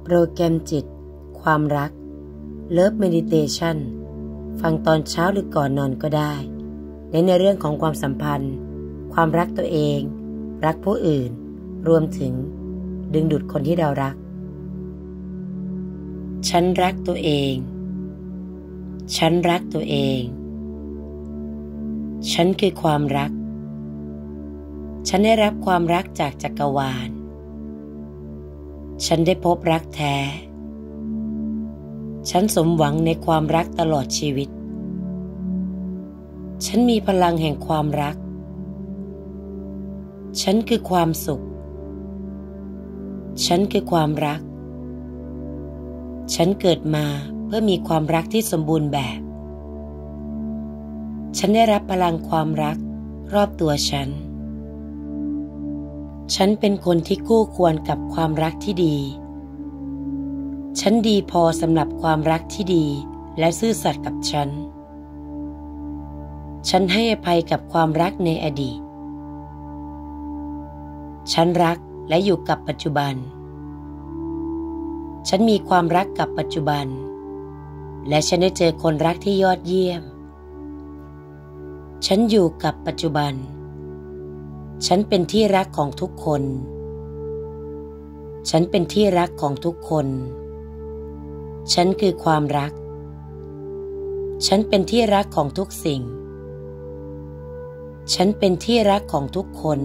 โปรแกรมจิตความรัก Love Meditation ฟังตอนเช้าหรือก่อนนอนก็ได้ในเรื่องของความสัมพันธ์ความรักตัวเองรักผู้อื่นรวมถึงดึงดูดคนที่เรารักฉันรักตัวเองฉันรักตัวเองฉันคือความรักฉันได้รับความรักจากจักรวาลฉันได้พบรักแท้ฉันสมหวังในความรักตลอดชีวิตฉันมีพลังแห่งความรักฉันคือความสุขฉันคือความรักฉันเกิดมาเพื่อมีความรักที่สมบูรณ์แบบฉันได้รับพลังความรักรอบตัวฉันเป็นคนที่คู่ควรกับความรักที่ดีฉันดีพอสำหรับความรักที่ดีและซื่อสัตย์กับฉันให้อภัยกับความรักในอดีตฉันรักและอยู่กับปัจจุบันฉันมีความรักกับปัจจุบันและฉันได้เจอคนรักที่ยอดเยี่ยมฉันอยู่กับปัจจุบันฉันเป็นที่รักของทุกคนฉันเป็นที่รักของทุกคนฉันคือความรักฉันเป็นที่รักของทุกสิ่งฉันเป็นที่รักของทุกคน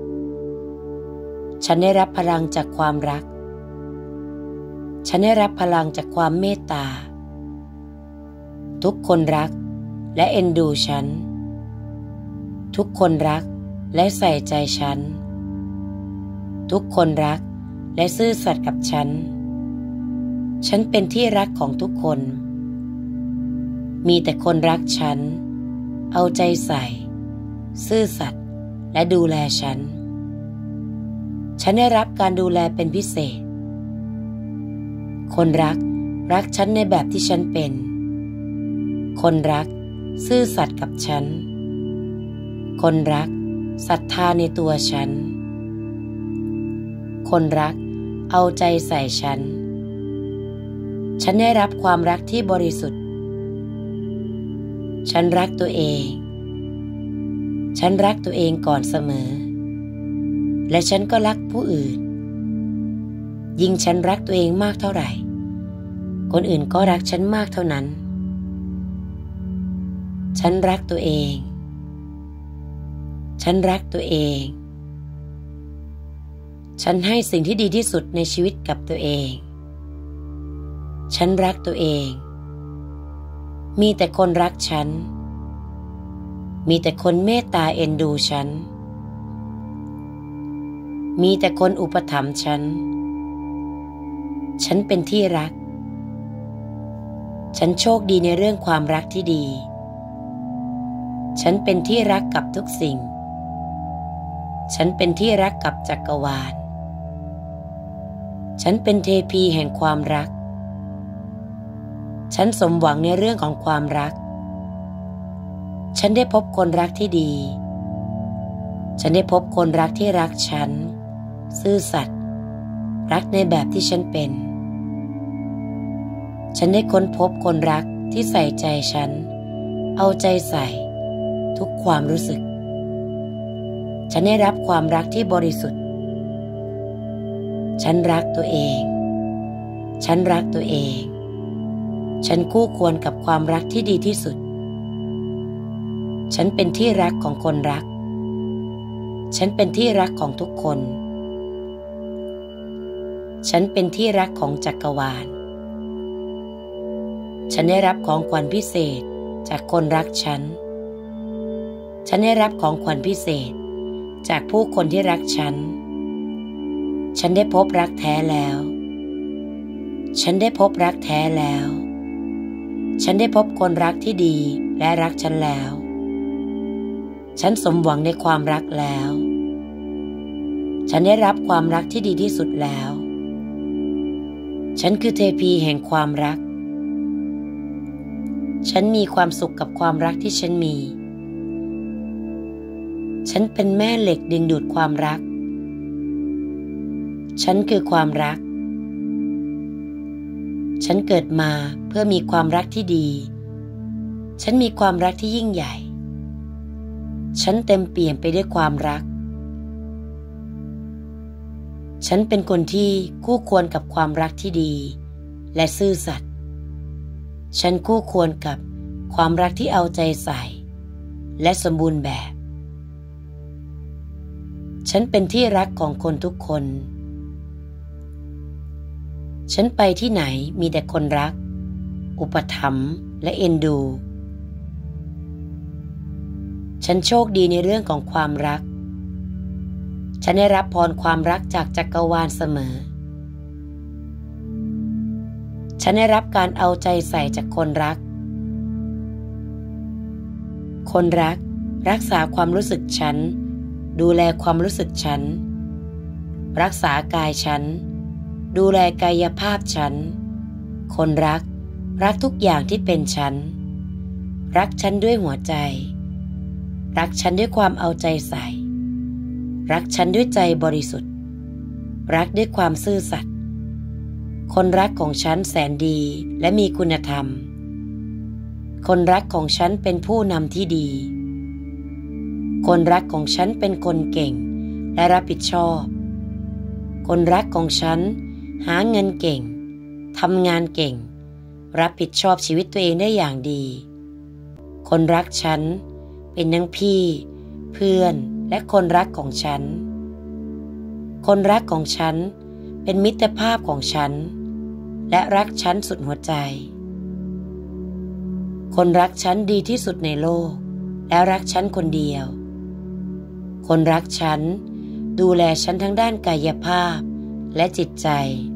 ฉันได้รับพลังจากความรักฉันได้รับพลังจากความเมตตาทุกคนรักและเอ็นดูฉันทุกคนรักและใส่ใจฉันทุกคนรักและซื่อสัตย์กับฉันเป็นที่รักของทุกคนมีแต่คนรักฉันเอาใจใส่ซื่อสัตย์และดูแลฉันได้รับการดูแลเป็นพิเศษคนรักฉันในแบบที่ฉันเป็นคนรักซื่อสัตย์กับฉันคนรักศรัทธาในตัวคนรักเอาใจใส่ฉันได้รับความรักที่บริสุทธิ์ฉันรักตัวเองฉันรักตัวเองก่อนเสมอและฉันก็รักผู้อื่นยิ่งฉันรักตัวเองมากเท่าไหร่คนอื่นก็รักฉันมากเท่านั้นฉันรักตัวเองฉันรักตัวเองฉันให้สิ่งที่ดีที่สุดในชีวิตกับตัวเองฉันรักตัวเองมีแต่คนรักฉันมีแต่คนเมตตาเอ็นดูฉันมีแต่คนอุปถัมภ์ฉันเป็นที่รักฉันโชคดีในเรื่องความรักที่ดีฉันเป็นที่รักกับทุกสิ่งฉันเป็นที่รักกับจักรวาลฉันเป็นเทพีแห่งความรักฉันสมหวังในเรื่องของความรักฉันได้พบคนรักที่ดีฉันได้พบคนรักที่รักฉันซื่อสัตย์รักในแบบที่ฉันเป็นฉันได้ค้นพบคนรักที่ใส่ใจฉันเอาใจใส่ทุกความรู้สึกฉันได้รับความรักที่บริสุทธิ์ฉันรักตัวเองฉันรักตัวเองฉันคู่ควรกับความรักที่ดีที่สุดฉันเป็นที่รักของคนรักฉันเป็นที่รักของทุกคนฉันเป็นที่รักของจักรวาลฉันได้รับของขวัญพิเศษจากคนรักฉันได้รับของขวัญพิเศษจากผู้คนที่รักฉันได้พบรักแท้แล้วฉันได้พบรักแท้แล้วฉันได้พบคนรักที่ดีและรักฉันแล้วฉันสมหวังในความรักแล้วฉันได้รับความรักที่ดีที่สุดแล้วฉันคือเทพีแห่งความรักฉันมีความสุขกับความรักที่ฉันมีฉันเป็นแม่เหล็กดึงดูดความรักฉันคือความรักฉันเกิดมาเพื่อมีความรักที่ดีฉันมีความรักที่ยิ่งใหญ่ฉันเต็มเปี่ยมไปด้วยความรักฉันเป็นคนที่คู่ควรกับความรักที่ดีและซื่อสัตย์ฉันคู่ควรกับความรักที่เอาใจใส่และสมบูรณ์แบบฉันเป็นที่รักของคนทุกคนฉันไปที่ไหนมีแต่คนรักอุปถัมภ์และเอ็นดูฉันโชคดีในเรื่องของความรักฉันได้รับพรความรักจากจักรวาลเสมอฉันได้รับการเอาใจใส่จากคนรักคนรักรักษาความรู้สึกฉันดูแลความรู้สึกฉันรักษากายฉันดูแลกายภาพฉันคนรักทุกอย่างที่เป็นฉันรักฉันด้วยหัวใจรักฉันด้วยความเอาใจใส่รักฉันด้วยใจบริสุทธิ์รักด้วยความซื่อสัตย์คนรักของฉันแสนดีและมีคุณธรรมคนรักของฉันเป็นผู้นำที่ดีคนรักของฉันเป็นคนเก่งและรับผิดชอบคนรักของฉันหาเงินเก่งทำงานเก่งรับผิดชอบชีวิตตัวเองได้อย่างดีคนรักฉันเป็นทั้งพี่เพื่อนและคนรักของฉันคนรักของฉันเป็นมิตรภาพของฉันและรักฉันสุดหัวใจคนรักฉันดีที่สุดในโลกและรักฉันคนเดียวคนรักฉันดูแลฉันทั้งด้านกายภาพและจิตใจ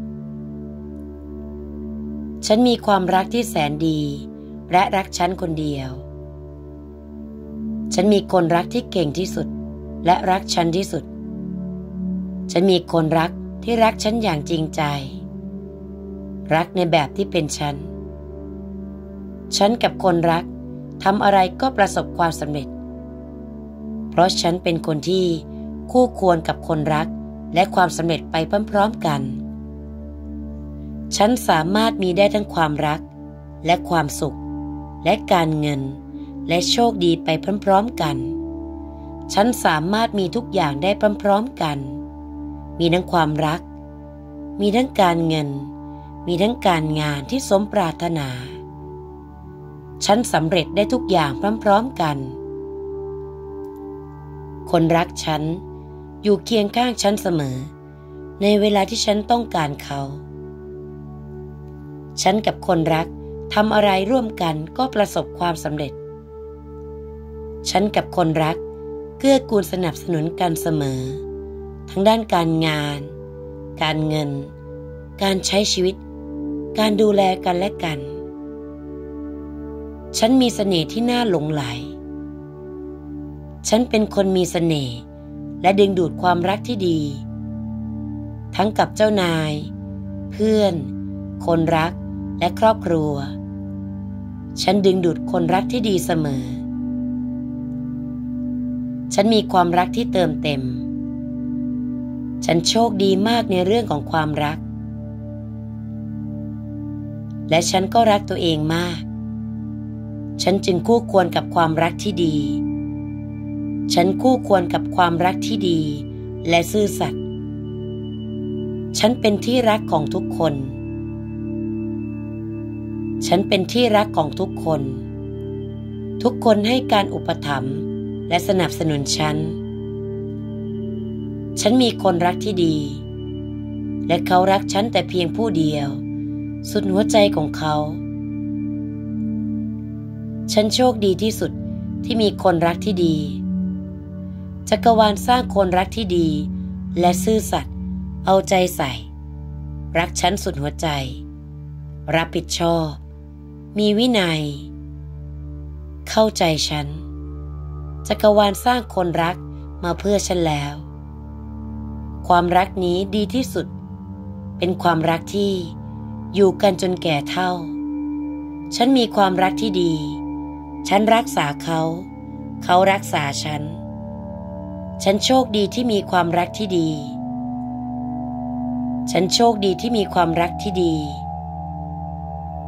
ฉันมีความรักที่แสนดีและรักฉันคนเดียวฉันมีคนรักที่เก่งที่สุดและรักฉันที่สุดฉันมีคนรักที่รักฉันอย่างจริงใจรักในแบบที่เป็นฉันกับคนรักทำอะไรก็ประสบความสำเร็จเพราะฉันเป็นคนที่คู่ควรกับคนรักและความสำเร็จไปพร้อมๆกันฉันสามารถมีได้ทั้งความรักและความสุขและการเงินและโชคดีไปพร้อมๆกันฉันสามารถมีทุกอย่างได้พร้อมๆกันมีทั้งความรักมีทั้งการเงินมีทั้งการงานที่สมปรารถนาฉันสำเร็จได้ทุกอย่างพร้อมๆกันคนรักฉันอยู่เคียงข้างฉันเสมอในเวลาที่ฉันต้องการเขาฉันกับคนรักทำอะไรร่วมกันก็ประสบความสำเร็จฉันกับคนรักเกื้อกูลสนับสนุนกันเสมอทั้งด้านการงานการเงินการใช้ชีวิตการดูแลกันและกันฉันมีเสน่ห์ที่น่าหลงไหลฉันเป็นคนมีเสน่ห์และดึงดูดความรักที่ดีทั้งกับเจ้านายเพื่อนคนรักและครอบครัวฉันดึงดูดคนรักที่ดีเสมอฉันมีความรักที่เติมเต็มฉันโชคดีมากในเรื่องของความรักและฉันก็รักตัวเองมากฉันจึงคู่ควรกับความรักที่ดีฉันคู่ควรกับความรักที่ดีและซื่อสัตย์ฉันเป็นที่รักของทุกคนฉันเป็นที่รักของทุกคนทุกคนให้การอุปถัมภ์และสนับสนุนฉันมีคนรักที่ดีและเขารักฉันแต่เพียงผู้เดียวสุดหัวใจของเขาฉันโชคดีที่สุดที่มีคนรักที่ดีจักรวาลสร้างคนรักที่ดีและซื่อสัตย์เอาใจใส่รักฉันสุดหัวใจรับผิดชอบมีวินัยเข้าใจฉันจักรวาลสร้างคนรักมาเพื่อฉันแล้วความรักนี้ดีที่สุดเป็นความรักที่อยู่กันจนแก่เฒ่าฉันมีความรักที่ดีฉันรักษาเขารักษาฉันโชคดีที่มีความรักที่ดีฉันโชคดีที่มีความรักที่ดี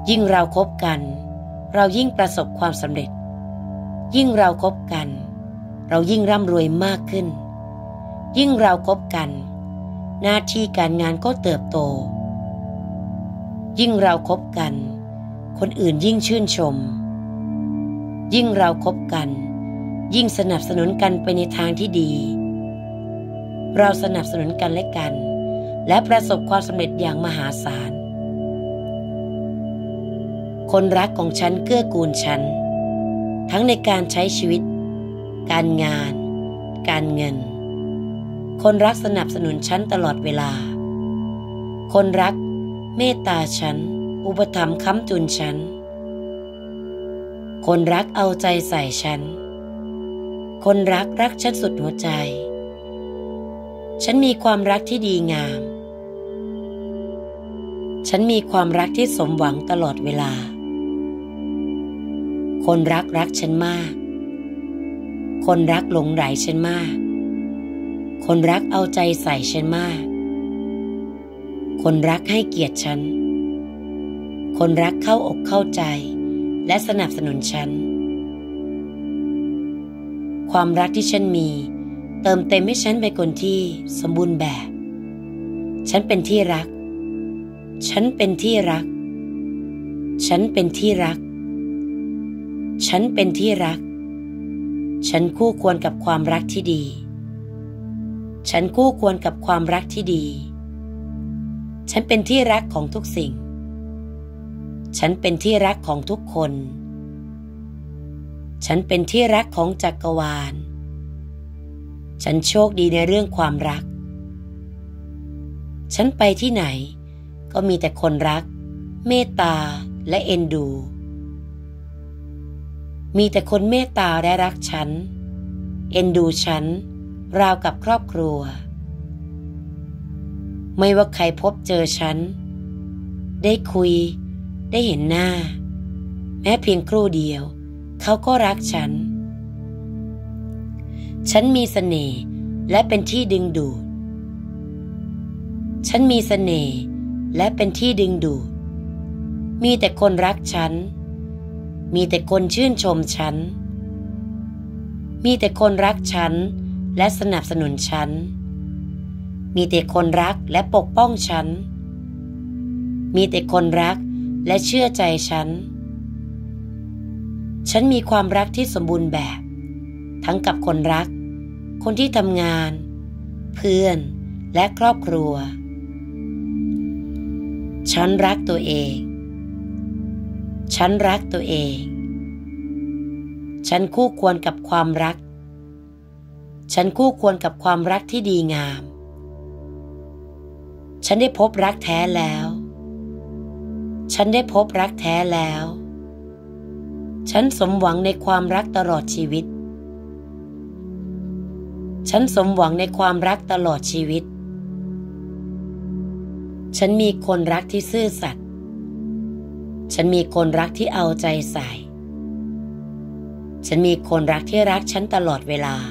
ยิ่งเราคบกันเรายิ่งประสบความสำเร็จยิ่งเราคบกันเรายิ่งร่ำรวยมากขึ้นยิ่งเราคบกันหน้าที่การงานก็เติบโตยิ่งเราคบกันคนอื่นยิ่งชื่นชมยิ่งเราคบกันยิ่งสนับสนุนกันไปในทางที่ดีเราสนับสนุนกันและกันและประสบความสำเร็จอย่างมหาศาลคนรักของฉันเกื้อกูลฉันทั้งในการใช้ชีวิตการงานการเงินคนรักสนับสนุนฉันตลอดเวลาคนรักเมตตาฉันอุปถัมภ์ค้ำจุนฉันคนรักเอาใจใส่ฉันคนรักฉันสุดหัวใจฉันมีความรักที่ดีงามฉันมีความรักที่สมหวังตลอดเวลาคนรักฉันมากคนรักหลงใหลฉันมากคนรักเอาใจใส่ฉันมากคนรักให้เกียรติฉันคนรักเข้าอกเข้าใจและสนับสนุนฉันความรักที่ฉันมีเติมเต็มให้ฉันเป็นคนที่สมบูรณ์แบบฉันเป็นที่รักฉันเป็นที่รักฉันเป็นที่รักฉันเป็นที่รักฉันคู่ควรกับความรักที่ดีฉันคู่ควรกับความรักที่ดีฉันเป็นที่รักของทุกสิ่งฉันเป็นที่รักของทุกคนฉันเป็นที่รักของจักรวาลฉันโชคดีในเรื่องความรักฉันไปที่ไหนก็มีแต่คนรักเมตตาและเอ็นดูมีแต่คนเมตตาและรักฉันเอ็นดูฉันราวกับครอบครัวไม่ว่าใครพบเจอฉันได้คุยได้เห็นหน้าแม้เพียงครู่เดียวเขาก็รักฉันฉันมีเสน่ห์และเป็นที่ดึงดูดฉันมีเสน่ห์และเป็นที่ดึงดูดมีแต่คนรักฉันมีแต่คนชื่นชมฉันมีแต่คนรักฉันและสนับสนุนฉันมีแต่คนรักและปกป้องฉันมีแต่คนรักและเชื่อใจฉันฉันมีความรักที่สมบูรณ์แบบทั้งกับคนรักคนที่ทำงานเพื่อนและครอบครัวฉันรักตัวเองฉันรักตัวเองฉันคู่ควรกับความรักฉันคู่ควรกับความรักที่ดีงามฉันได้พบรักแท้แล้วฉันได้พบรักแท้แล้วฉันสมหวังในความรักตลอดชีวิตฉันสมหวังในความรักตลอดชีวิตฉันมีคนรักที่ซื่อสัตย์ฉันมีคนรักที่เอาใจใส่ฉันมีคนรักที่รักฉันตลอดเวลา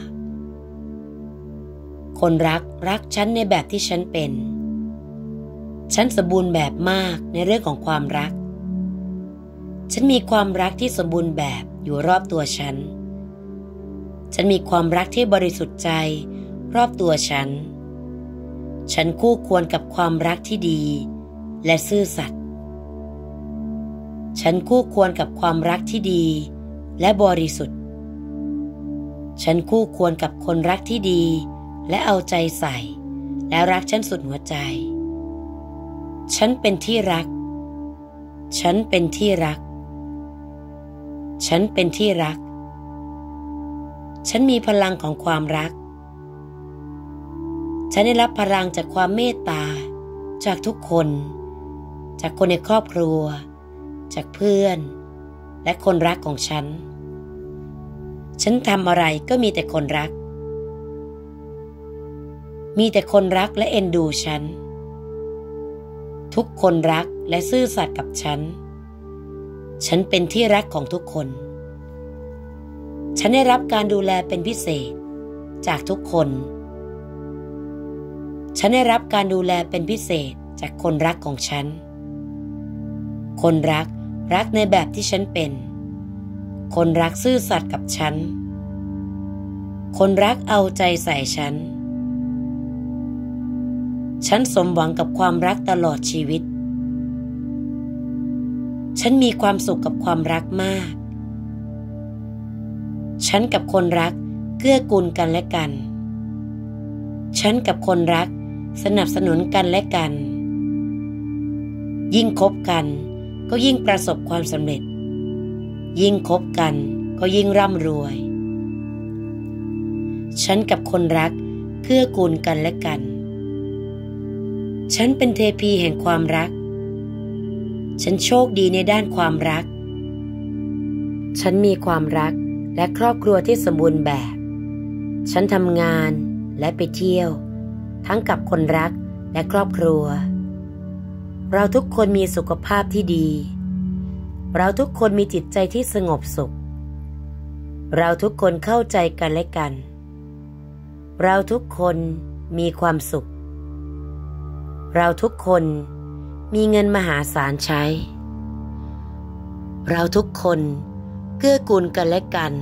คนรักฉันในแบบที่ฉันเป็นฉันสมบูรณ์แบบมากในเรื่องของความรักฉันมีความรักที่สมบูรณ์แบบอยู่รอบตัวฉันฉันมีความรักที่บริสุทธิ์ใจรอบตัวฉันฉันคู่ควรกับความรักที่ดีและซื่อสัตย์ฉันคู่ควรกับความรักที่ดีและบริสุทธิ์ฉันคู่ควรกับคนรักที่ดีและเอาใจใส่และรักฉันสุดหัวใจฉันเป็นที่รักฉันเป็นที่รักฉันเป็นที่รักฉันมีพลังของความรักฉันได้รับพลังจากความเมตตาจากทุกคนจากคนในครอบครัวจากเพื่อนและคนรักของฉันฉันทำอะไรก็มีแต่คนรักมีแต่คนรักและเอ็นดูฉันทุกคนรักและซื่อสัตย์กับฉันฉันเป็นที่รักของทุกคนฉันได้รับการดูแลเป็นพิเศษจากทุกคนฉันได้รับการดูแลเป็นพิเศษจากคนรักของฉันคนรักรักในแบบที่ฉันเป็นคนรักซื่อสัตย์กับฉันคนรักเอาใจใส่ฉันสมหวังกับความรักตลอดชีวิตฉันมีความสุขกับความรักมากฉันกับคนรักเกื้อกูลกันและกันฉันกับคนรักสนับสนุนกันและกันยิ่งคบกันก็ยิ่งประสบความสำเร็จยิ่งคบกันก็ยิ่งร่ำรวยฉันกับคนรักเกื้อกูลกันและกันฉันเป็นเทพีแห่งความรักฉันโชคดีในด้านความรักฉันมีความรักและครอบครัวที่สมบูรณ์แบบฉันทำงานและไปเที่ยวทั้งกับคนรักและครอบครัวเราทุกคนมีสุขภาพที่ดีเราทุกคนมีจิตใจที่สงบสุขเราทุกคนเข้าใจกันและกันเราทุกคนมีความสุขเราทุกคนมีเงินมหาศาลใช้เราทุกคนเกื้อกูลกันและกัน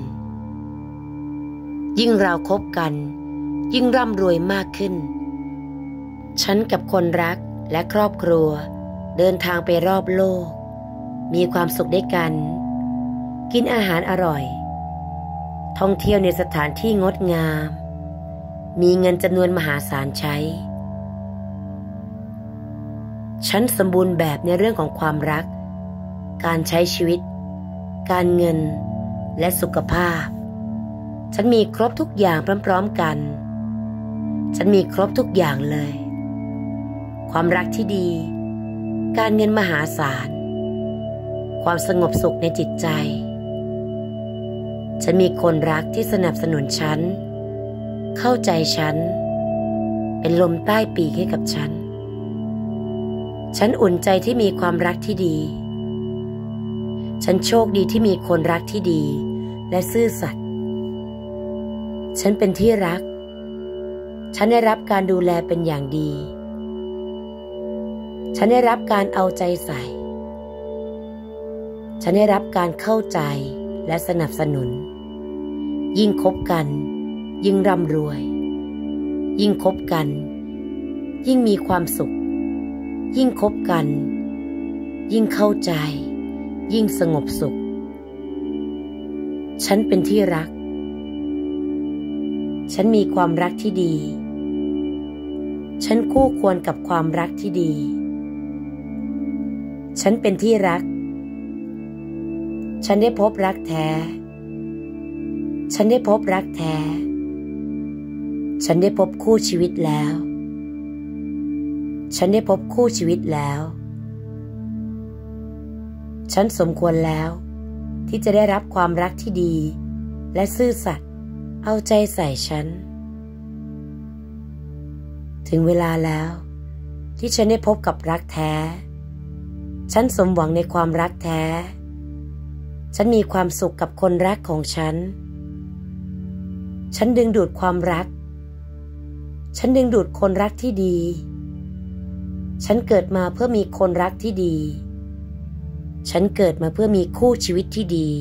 ยิ่งเราคบกันยิ่งร่ำรวยมากขึ้นฉันกับคนรักและครอบครัวเดินทางไปรอบโลกมีความสุขด้วยกันกินอาหารอร่อยท่องเที่ยวในสถานที่งดงามมีเงินจำนวนมหาศาลใช้ฉันสมบูรณ์แบบในเรื่องของความรักการใช้ชีวิตการเงินและสุขภาพฉันมีครบทุกอย่างพร้อมๆกันฉันมีครบทุกอย่างเลยความรักที่ดีการเงินมหาศาลความสงบสุขในจิตใจฉันมีคนรักที่สนับสนุนฉันเข้าใจฉันเป็นลมใต้ปีกให้กับฉันอุ่นใจที่มีความรักที่ดีฉันโชคดีที่มีคนรักที่ดีและซื่อสัตย์ฉันเป็นที่รักฉันได้รับการดูแลเป็นอย่างดีฉันได้รับการเอาใจใส่ฉันได้รับการเข้าใจและสนับสนุนยิ่งคบกันยิ่งร่ำรวยยิ่งคบกันยิ่งมีความสุขยิ่งคบกันยิ่งเข้าใจยิ่งสงบสุขฉันเป็นที่รักฉันมีความรักที่ดีฉันคู่ควรกับความรักที่ดีฉันเป็นที่รักฉันได้พบรักแท้ฉันได้พบรักแท้ฉันได้พบคู่ชีวิตแล้วฉันได้พบคู่ชีวิตแล้วฉันสมควรแล้วที่จะได้รับความรักที่ดีและซื่อสัตย์เอาใจใส่ฉันถึงเวลาแล้วที่ฉันได้พบกับรักแท้ฉันสมหวังในความรักแท้ฉันมีความสุขกับคนรักของฉันดึงดูดความรักฉันดึงดูดคนรักที่ดีฉันเกิดมาเพื่อมีคนรักที่ดีฉันเกิดมาเพื่อมีคู่ชีวิตที่ดี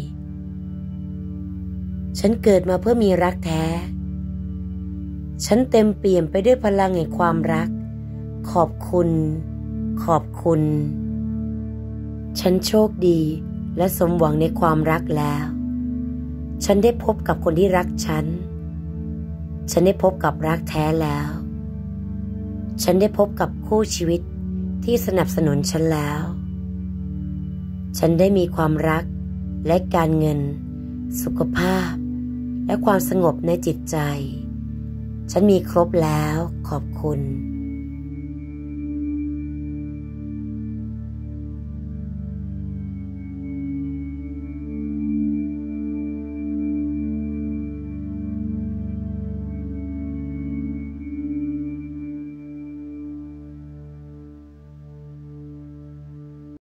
ฉันเกิดมาเพื่อมีรักแท้ฉันเต็มเปี่ยมไปด้วยพลังแห่งความรักขอบคุณขอบคุณฉันโชคดีและสมหวังในความรักแล้วฉันได้พบกับคนที่รักฉันได้พบกับรักแท้แล้วฉันได้พบกับคู่ชีวิตที่สนับสนุนฉันแล้วฉันได้มีความรักและการเงินสุขภาพและความสงบในจิตใจฉันมีครบแล้วขอบคุณ